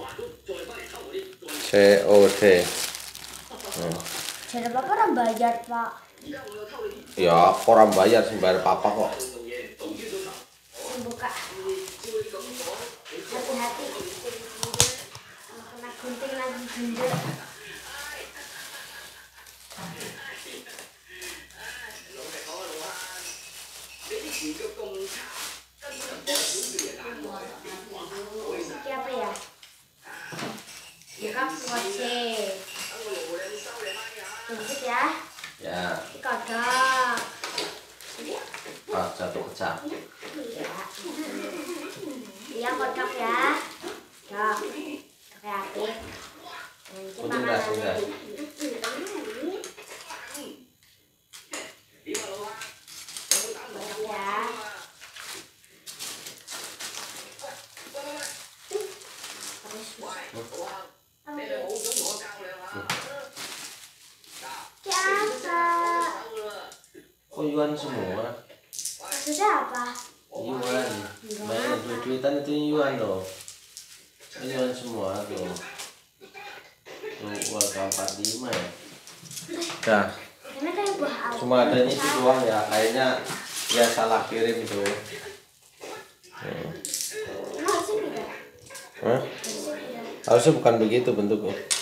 COD. Jadi bapak orang bayar pak. Ya orang bayar sih, bayar papa kok. Buka. Hati-hati. Kena gunting lagi bunda. Siapa ya? Buka kuaci. Tunggu ya. Ya. Kodok. Jatuh kecap. Iya kodok ya. Dok. Hati-hati. Sudah, sudah. Kok yuan semua? Maksudnya apa? Yuan. Bayar duit-duitan itu yuan loh. Yuan semua tuh. Tuh warga 45 ya. Dah. Ini kayak buah apa? Cuma adanya itu doang ya. Kayaknya ya salah kirim tuh. Harusnya tidak. Hah? Harusnya bukan begitu bentuknya.